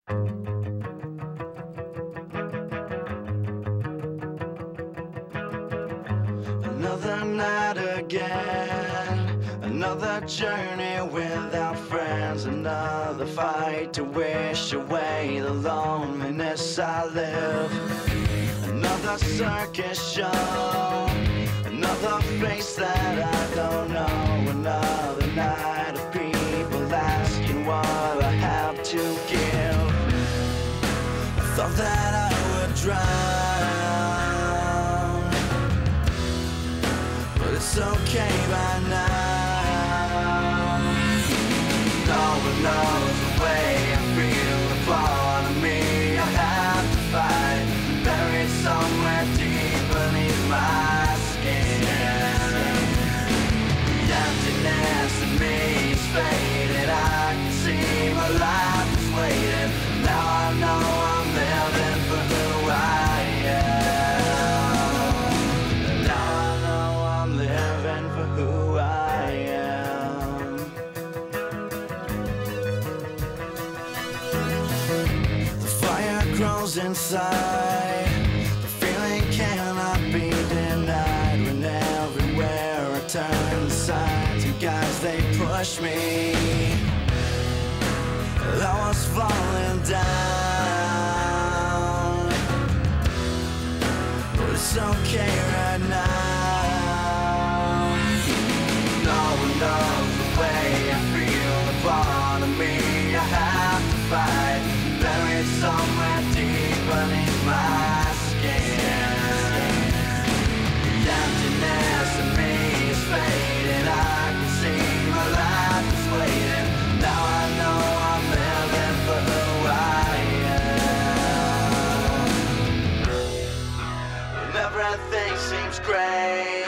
Another night again, another journey without friends, another fight to wish away the loneliness I live. Another circus show, another face that I don't know, another night of people asking what I have to give. I thought that I would drown, but it's okay by now. No one knows the way I feel, a part of me I have to fight, buried somewhere deep beneath my skin. The emptiness in me is faded, I can see my life is waiting. Now I know I'm living for who I am. Now I know I'm living for who I am. The fire grows inside, the feeling cannot be denied. When everywhere I turn, the signs and guides, they push me. I was falling down, but it's okay right now. No one knows the way I feel, a part of me I have to fight, buried somewhere deep beneath my skin. The emptiness in me is fading, I can see my life is waiting. Now I know I'm living for who I am. When everything seems gray,